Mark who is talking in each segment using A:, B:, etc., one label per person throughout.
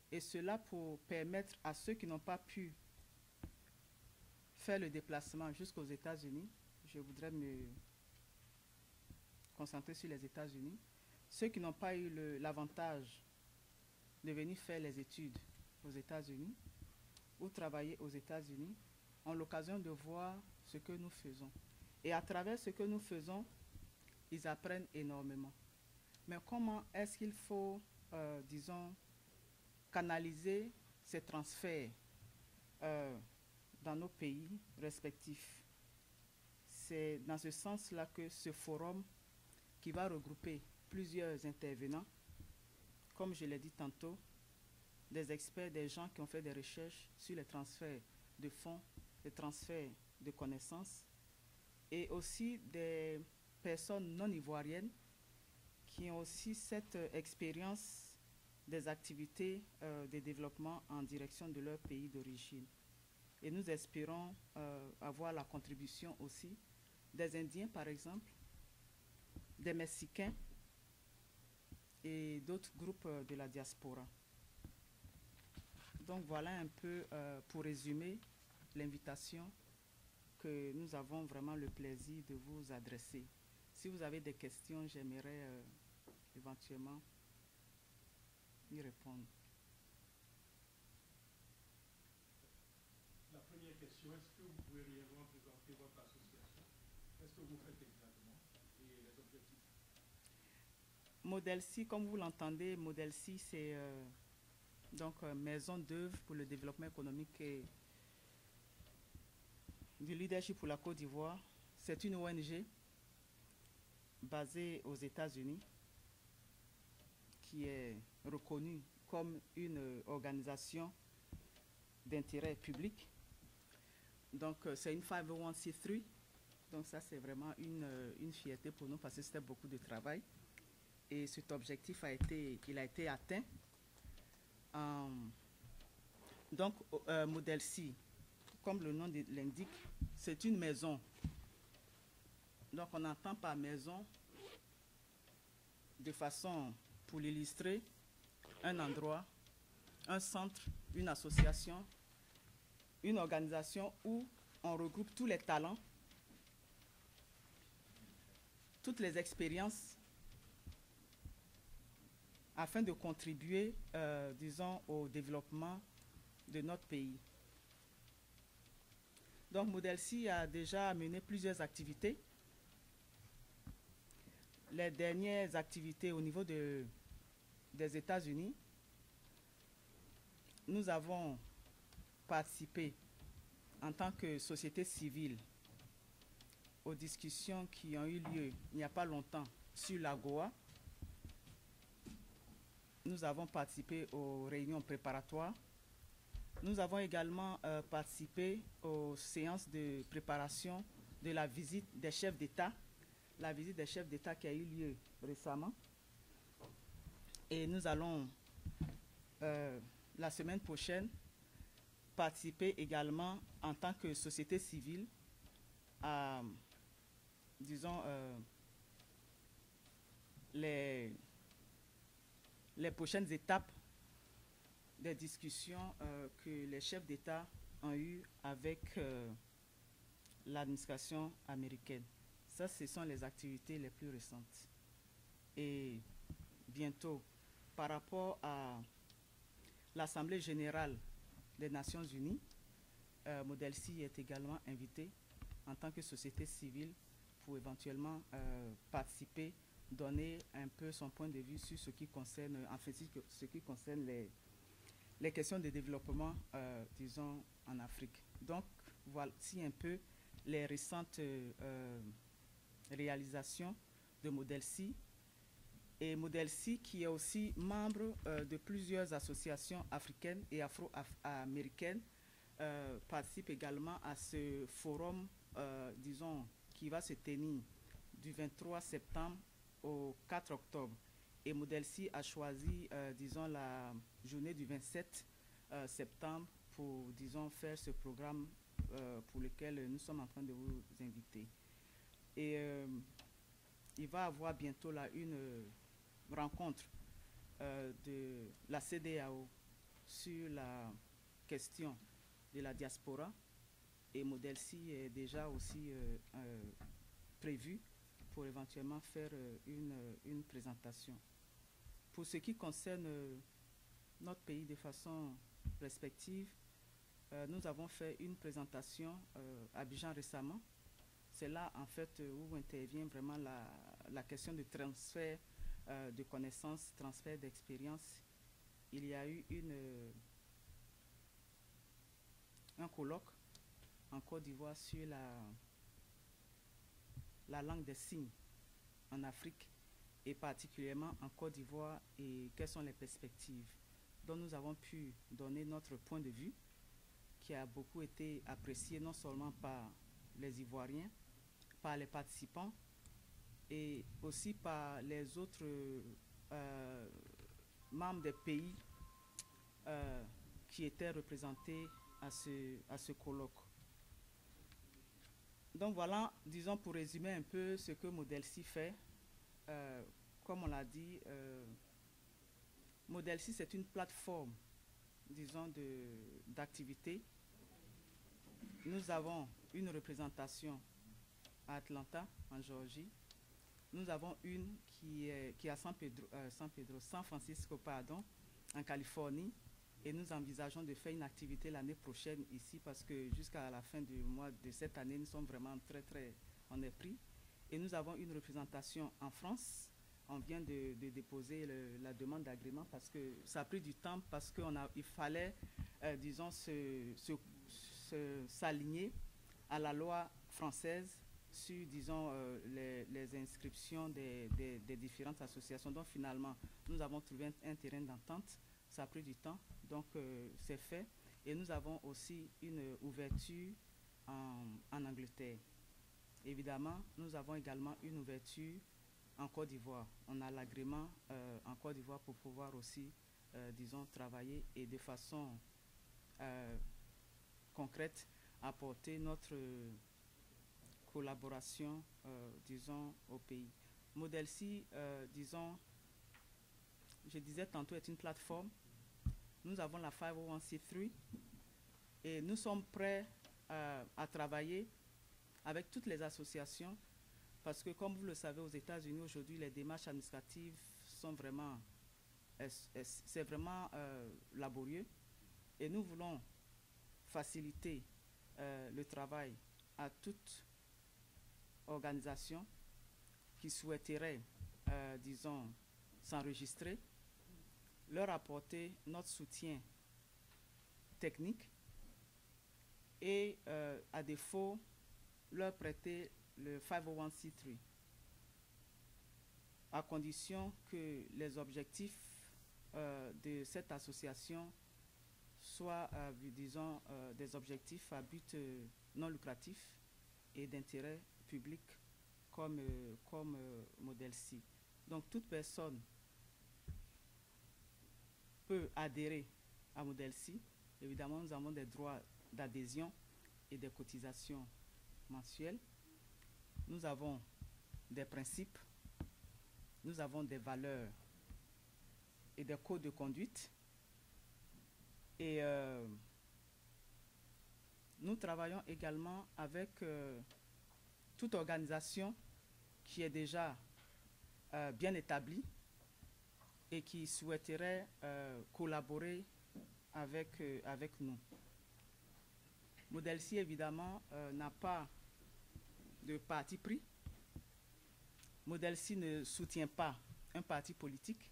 A: Et cela pour permettre à ceux qui n'ont pas pu faire le déplacement jusqu'aux États-Unis, je voudrais me concentrer sur les États-Unis, ceux qui n'ont pas eu l'avantage de venir faire les études aux États-Unis ou travailler aux États-Unis ont l'occasion de voir ce que nous faisons. Et à travers ce que nous faisons, ils apprennent énormément. Mais comment est-ce qu'il faut, disons, canaliser ces transferts dans nos pays respectifs? C'est dans ce sens-là que ce forum, qui va regrouper plusieurs intervenants, comme je l'ai dit tantôt, des experts, des gens qui ont fait des recherches sur les transferts de fonds, les transferts de connaissances, et aussi des personnes non ivoiriennes qui ont aussi cette expérience des activités de développement en direction de leur pays d'origine. Et nous espérons avoir la contribution aussi des Indiens, par exemple, des Mexicains et d'autres groupes de la diaspora. Donc voilà un peu, pour résumer, l'invitation que nous avons vraiment le plaisir de vous adresser. Si vous avez des questions, j'aimerais éventuellement y répondre.
B: La première question, est-ce que vous pouvez réellement présenter votre association? Qu'est-ce que vous faites exactement et les objectifs?
A: Model-C, comme vous l'entendez, Model-C, c'est donc Maison d'œuvre pour le développement économique et du leadership pour la Côte d'Ivoire. C'est une ONG basée aux États-Unis qui est reconnue comme une organisation d'intérêt public. Donc c'est une 501c3. Donc ça c'est vraiment une fierté pour nous parce que c'était beaucoup de travail. Et cet objectif a été atteint. Donc Model C, comme le nom l'indique, c'est une maison. Donc on entend par maison, de façon, pour l'illustrer, un endroit, un centre, une association, une organisation où on regroupe tous les talents, toutes les expériences, afin de contribuer, disons, au développement de notre pays. Donc Model C a déjà mené plusieurs activités. Les dernières activités au niveau des États-Unis, nous avons participé en tant que société civile aux discussions qui ont eu lieu il n'y a pas longtemps sur l'AGOA. Nous avons participé aux réunions préparatoires. Nous avons également participé aux séances de préparation de la visite des chefs d'État, la visite des chefs d'État qui a eu lieu récemment. Et nous allons, la semaine prochaine, participer également en tant que société civile à, disons, les prochaines étapes des discussions que les chefs d'État ont eues avec l'administration américaine. Ça, ce sont les activités les plus récentes. Et bientôt, par rapport à l'Assemblée générale des Nations unies, Model C est également invité en tant que société civile pour éventuellement participer, donner un peu son point de vue sur ce qui concerne, en fait, ce qui concerne les questions de développement, disons, en Afrique. Donc, voici un peu les récentes réalisations de Model C. Et Model C qui est aussi membre de plusieurs associations africaines et afro-américaines, participe également à ce forum, disons, qui va se tenir du 23 septembre au 4 octobre. Et Model C a choisi, disons, la journée du 27 septembre pour, disons, faire ce programme pour lequel nous sommes en train de vous inviter. Et il va y avoir bientôt là une rencontre de la CEDEAO sur la question de la diaspora et Modèle C est déjà aussi prévu pour éventuellement faire une présentation. Pour ce qui concerne notre pays de façon respective, nous avons fait une présentation à Abidjan récemment. C'est là en fait où intervient vraiment la question de transfert de connaissances, transfert d'expérience. Il y a eu un colloque en Côte d'Ivoire sur la langue des signes en Afrique et particulièrement en Côte d'Ivoire et quelles sont les perspectives. Donc nous avons pu donner notre point de vue qui a beaucoup été apprécié non seulement par les Ivoiriens, par les participants et aussi par les autres membres des pays qui étaient représentés à ce colloque. Donc voilà, disons pour résumer un peu ce que Modèle C fait. Comme on l'a dit, Modèle C c'est une plateforme, disons, d'activité. Nous avons une représentation à Atlanta, en Géorgie. Nous avons une qui est à San Francisco, pardon, en Californie. Et nous envisageons de faire une activité l'année prochaine ici parce que jusqu'à la fin du mois de cette année, nous sommes vraiment on est pris. Et nous avons une représentation en France. On vient de déposer la demande d'agrément parce que ça a pris du temps, parce qu'il fallait, disons, s'aligner à la loi française sur, disons, les inscriptions des différentes associations. Donc finalement, nous avons trouvé un terrain d'entente. Ça a pris du temps, donc c'est fait. Et nous avons aussi une ouverture en Angleterre. Évidemment, nous avons également une ouverture en Côte d'Ivoire. On a l'agrément en Côte d'Ivoire pour pouvoir aussi, disons, travailler et de façon concrète apporter notre collaboration, disons, au pays. Modèle C, disons, je disais tantôt, est une plateforme. Nous avons la 501c3 et nous sommes prêts à travailler avec toutes les associations parce que, comme vous le savez, aux États-Unis aujourd'hui, les démarches administratives sont vraiment, c'est vraiment laborieux et nous voulons faciliter le travail à toute organisation qui souhaiterait, disons, s'enregistrer, leur apporter notre soutien technique et, à défaut, leur prêter le 501c3, à condition que les objectifs de cette association soient, disons, des objectifs à but non lucratif et d'intérêt public comme Modèle C. Donc toute personne peut adhérer à Modèle C. Évidemment, nous avons des droits d'adhésion et des cotisations mensuelles. Nous avons des principes, nous avons des valeurs et des codes de conduite. Et nous travaillons également avec toute organisation qui est déjà bien établie et qui souhaiterait collaborer avec nous. Modèle C, évidemment, n'a pas de parti pris. Modèle C ne soutient pas un parti politique,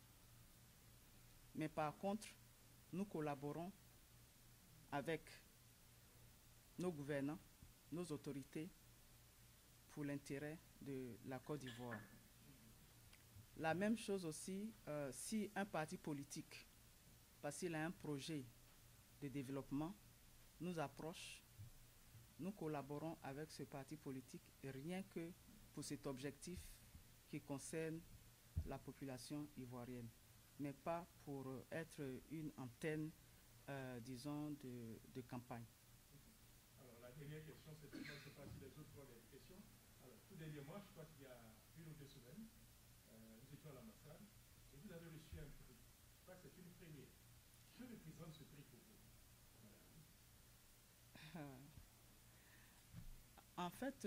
A: mais par contre, nous collaborons avec nos gouvernants, nos autorités pour l'intérêt de la Côte d'Ivoire. La même chose aussi, si un parti politique, parce qu'il a un projet de développement, nous approche, nous collaborons avec ce parti politique rien que pour cet objectif qui concerne la population ivoirienne, mais pas pour être une antenne, disons, de campagne.
B: Alors, la dernière question, c'est je ne sais pas si les autres ont des questions. Alors, tout dernièrement, je crois qu'il y a 1 ou 2 semaines, nous étions à l'ambassade et vous avez reçu un prix. Je crois que c'est une première. Sur le prix
A: En fait,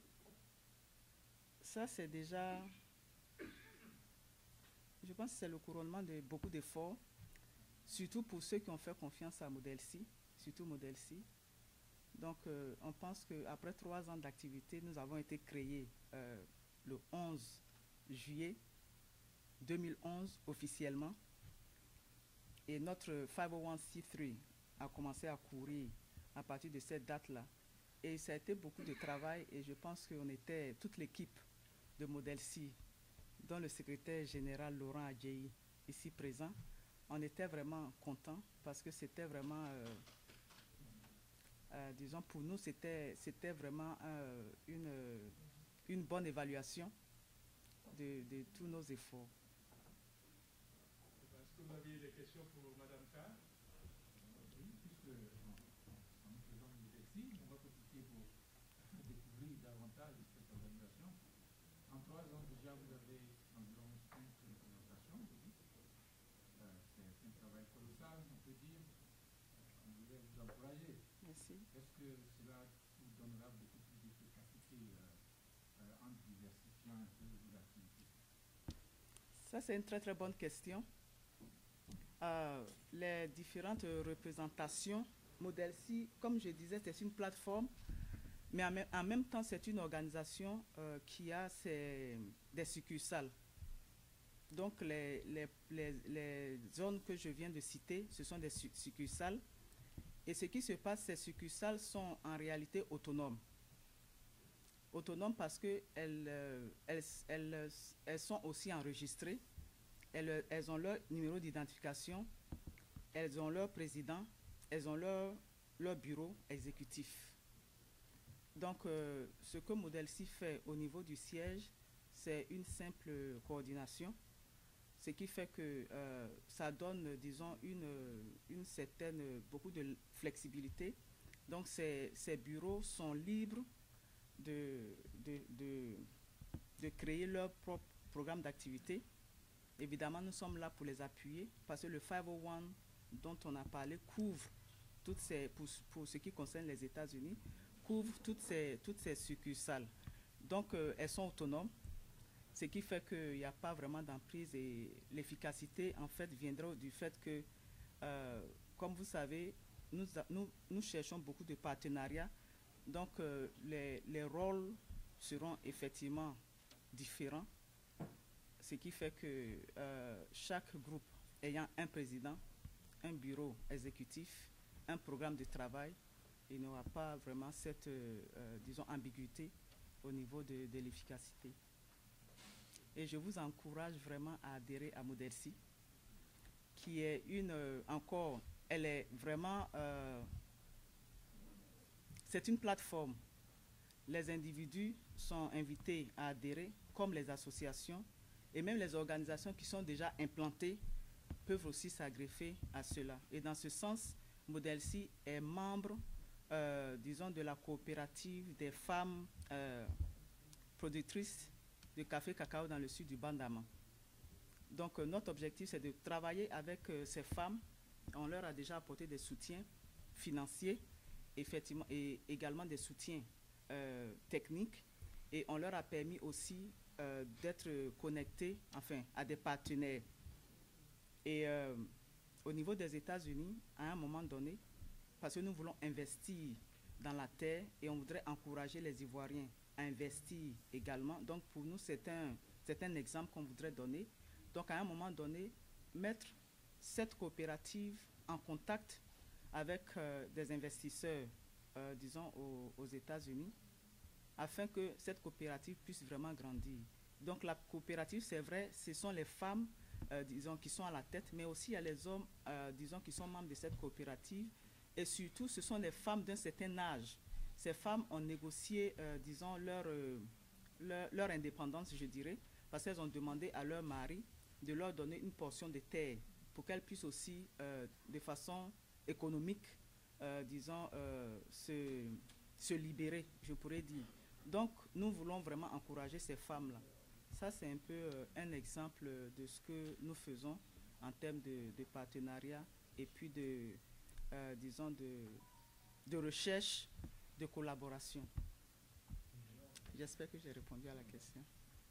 A: ça c'est déjà, je pense que c'est le couronnement de beaucoup d'efforts, surtout pour ceux qui ont fait confiance à Model C, surtout Model C. Donc, on pense qu'après 3 ans d'activité, nous avons été créés le 11 juillet 2011 officiellement. Et notre 501c3 a commencé à courir à partir de cette date-là. Et ça a été beaucoup de travail et je pense qu'on était toute l'équipe de Model C, dont le secrétaire général Laurent Adjayi, ici présent. On était vraiment contents parce que c'était vraiment, disons pour nous, c'était vraiment une bonne évaluation de tous nos efforts.
B: Est-ce que vous aviez des questions pour Mme Carr?
C: Oui, puisque en nous faisant une récit, on va profiter pour découvrir davantage cette organisation. En 3 ans déjà, vous avez environ 5 représentations. C'est un travail colossal, on peut dire. On voudrait vous encourager.
A: Merci.
C: Est-ce que cela vous donnera beaucoup plus d'efficacité en diversifiant un peu vos activités?
A: Ça, c'est une très très bonne question. Les différentes représentations, Model C, comme je disais, c'est une plateforme, mais en même temps, c'est une organisation qui a des succursales. Donc, les zones que je viens de citer, ce sont des succursales. Et ce qui se passe, ces succursales sont en réalité autonomes. Autonomes parce qu'elles sont aussi enregistrées. Elles ont leur numéro d'identification, elles ont leur président, elles ont leur bureau exécutif. Donc, ce que Model C fait au niveau du siège, c'est une simple coordination, ce qui fait que ça donne, disons, une certaine, beaucoup de flexibilité. Donc, ces bureaux sont libres de créer leur propre programme d'activité. Évidemment, nous sommes là pour les appuyer parce que le 501 dont on a parlé couvre toutes ces, pour ce qui concerne les États-Unis, couvre toutes ces succursales. Donc, elles sont autonomes, ce qui fait qu'il n'y a pas vraiment d'emprise et l'efficacité, en fait, viendra du fait que, comme vous savez, nous cherchons beaucoup de partenariats. Donc, les rôles seront effectivement différents. Ce qui fait que chaque groupe ayant un président, un bureau exécutif, un programme de travail, il n'y aura pas vraiment cette, disons, ambiguïté au niveau de l'efficacité. Et je vous encourage vraiment à adhérer à Model C, qui est elle est vraiment, c'est une plateforme. Les individus sont invités à adhérer, comme les associations, et même les organisations qui sont déjà implantées peuvent aussi s'agreffer à cela. Et dans ce sens, Model C est membre, disons, de la coopérative des femmes productrices de café cacao dans le sud du Bandama. Donc, notre objectif, c'est de travailler avec ces femmes. On leur a déjà apporté des soutiens financiers, effectivement, et également des soutiens techniques. Et on leur a permis aussi d'être connectés, enfin, à des partenaires. Et au niveau des États-Unis, à un moment donné, parce que nous voulons investir dans la terre et on voudrait encourager les Ivoiriens à investir également. Donc, pour nous, c'est un exemple qu'on voudrait donner. Donc, à un moment donné, mettre cette coopérative en contact avec des investisseurs, disons, aux États-Unis, afin que cette coopérative puisse vraiment grandir. Donc la coopérative, c'est vrai, ce sont les femmes, disons, qui sont à la tête, mais aussi il y a les hommes, disons, qui sont membres de cette coopérative. Et surtout, ce sont les femmes d'un certain âge. Ces femmes ont négocié, disons, leur indépendance, je dirais, parce qu'elles ont demandé à leur mari de leur donner une portion de terre pour qu'elles puissent aussi, de façon économique, disons, se libérer, je pourrais dire. Donc, nous voulons vraiment encourager ces femmes-là. Ça, c'est un peu un exemple de ce que nous faisons en termes de partenariat et puis disons, de recherche, de collaboration. J'espère que j'ai répondu à la question.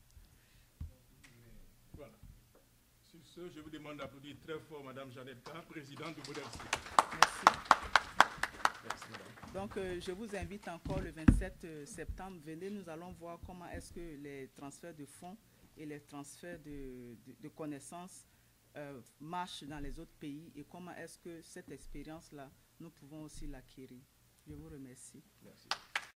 B: Voilà. Sur ce, je vous demande d'applaudir très fort Mme Jeannette K, présidente du Modernité.
A: Merci.
B: Merci, madame.
A: Donc, je vous invite encore le 27 septembre. Venez, nous allons voir comment est-ce que les transferts de fonds et les transferts de connaissances marchent dans les autres pays et comment est-ce que cette expérience-là, nous pouvons aussi l'acquérir. Je vous remercie.
B: Merci.